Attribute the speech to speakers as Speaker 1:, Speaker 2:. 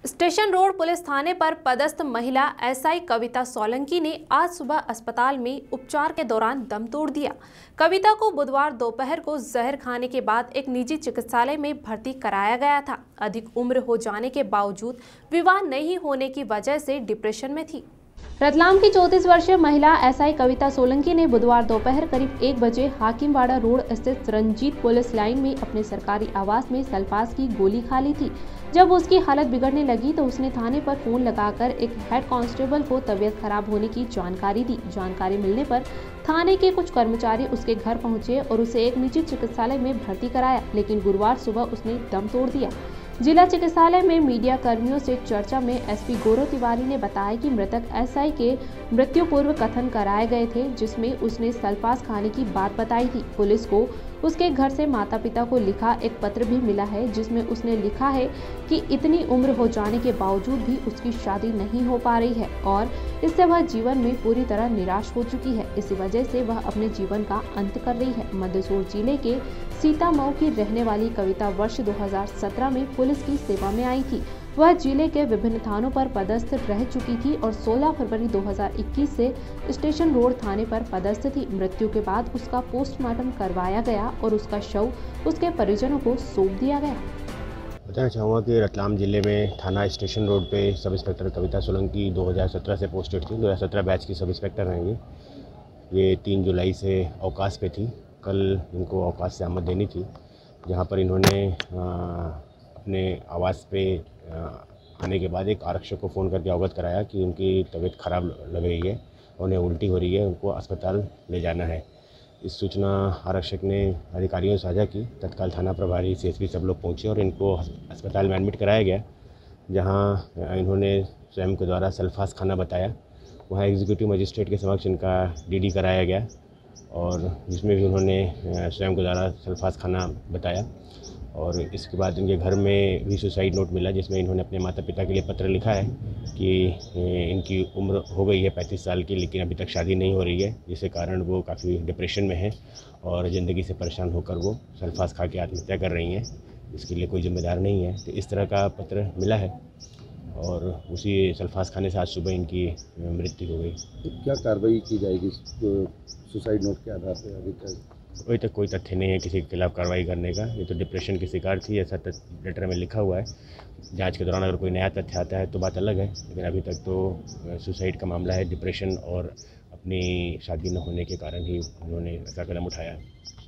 Speaker 1: Station road police थाने पर पदस्थ महिला एसआई कविता सोलंकी ने आज सुबह अस्पताल में उपचार के दौरान दम तोड़ दिया। कविता को बुधवार दोपहर को जहर खाने के बाद एक निजी चिकित्सालय में भर्ती कराया गया था। अधिक उम्र हो जाने के बावजूद विवाह नहीं होने की वजह से डिप्रेशन में थी। रतलाम की 34 वर्षीय महिला एसआई कविता सोलंकी ने बुधवार दोपहर करीब 1 बजे हाकिमवाड़ा रोड स्थित रंजीत पुलिस लाइन में अपने सरकारी आवास में सल्फास की गोली खा ली थी। जब उसकी हालत बिगड़ने लगी तो उसने थाने पर फोन लगाकर एक हेड कांस्टेबल को तबीयत खराब होने की जानकारी दी। जानकारी मिलने पर थाने के कुछ कर्मचारी उसके घर पहुंचे और उसे एक निजी चिकित्सालय में भर्ती कराया, लेकिन गुरुवार सुबह उसने दम तोड़ दिया। जिला चिकित्सालय में मीडिया कर्मियों से चर्चा में एसपी गौरव तिवारी ने बताया कि मृतक एसआई के मृत्यु पूर्व कथन कराए गए थे, जिसमें उसने सल्फास खाने की बात बताई थी। पुलिस को उसके घर से माता पिता को लिखा एक पत्र भी मिला है, जिसमें उसने लिखा है कि इतनी उम्र हो जाने के बावजूद भी उसकी शादी नहीं हो पा रही है और इससे वह जीवन में पूरी तरह निराश हो चुकी है। इसी वजह से वह अपने जीवन का अंत कर रही है। मंदसौर जिले के सीतामऊ की रहने वाली कविता वर्ष 2017 में पुलिस की सेवा में आई थी। वह जिले के विभिन्न थानों पर पदस्थ रह चुकी थी और 16 फरवरी 2021 से स्टेशन रोड थाने पर पदस्थ थी। मृत्यु के बाद उसका पोस्टमार्टम करवाया गया और उसका शव उसके परिजनों को सौंप दिया गया।
Speaker 2: बताना चाहूँगा कि रतलाम जिले में थाना स्टेशन रोड पे सब इंस्पेक्टर कविता सोलंकी 2017 से पोस्टेड थी। 2017 बैच की सब इंस्पेक्टर रहेंगी। ये 3 जुलाई से अवकाश पे थी। कल इनको अवकाश से आमद देनी थी, जहाँ पर इन्होंने अपने आवास पे आने के बाद एक आरक्षक को फ़ोन करके अवगत कराया कि उनकी तबीयत ख़राब लग रही है, उन्हें उल्टी हो रही है, उनको अस्पताल ले जाना है। इस सूचना आरक्षक ने अधिकारियों से साझा की। तत्काल थाना प्रभारी सीएसपी सब लोग पहुँचे और इनको अस्पताल में एडमिट कराया गया, जहां इन्होंने स्वयं के द्वारा सल्फास खाना बताया। वहां एग्जीक्यूटिव मजिस्ट्रेट के समक्ष इनका डीडी कराया गया और जिसमें भी उन्होंने स्वयं के द्वारा सल्फास खाना बताया। और इसके बाद इनके घर में भी सुसाइड नोट मिला, जिसमें इन्होंने अपने माता पिता के लिए पत्र लिखा है कि इनकी उम्र हो गई है 35 साल की, लेकिन अभी तक शादी नहीं हो रही है, जिसके कारण वो काफ़ी डिप्रेशन में है और ज़िंदगी से परेशान होकर वो सल्फास खा के आत्महत्या कर रही हैं। इसके लिए कोई जिम्मेदार नहीं है। तो इस तरह का पत्र मिला है और उसी सल्फास खाने से आज सुबह इनकी मृत्यु हो गई।
Speaker 3: तो क्या कार्रवाई की जाएगी सुसाइड नोट के आधार पर? अभी तक
Speaker 2: अभी तक कोई तथ्य नहीं है किसी के खिलाफ कार्रवाई करने का। ये तो डिप्रेशन की शिकार थी, ऐसा लेटर में लिखा हुआ है। जांच के दौरान अगर कोई नया तथ्य आता है तो बात अलग है, लेकिन अभी तक तो सुसाइड का मामला है। डिप्रेशन और अपनी शादी न होने के कारण ही उन्होंने ऐसा कदम उठाया है।